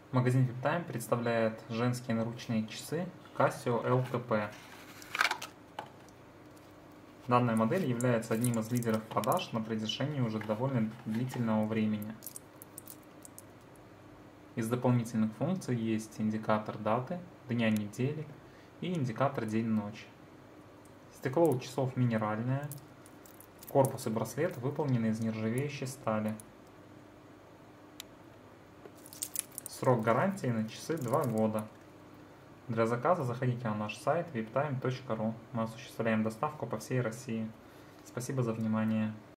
Магазин VIPTIME представляет женские наручные часы Casio LTP. Данная модель является одним из лидеров продаж на протяжении уже довольно длительного времени. Из дополнительных функций есть индикатор даты, дня недели и индикатор день-ночь. Стекло у часов минеральное, корпус и браслет выполнены из нержавеющей стали. Срок гарантии на часы 2 года. Для заказа заходите на наш сайт viptime.ru. Мы осуществляем доставку по всей России. Спасибо за внимание.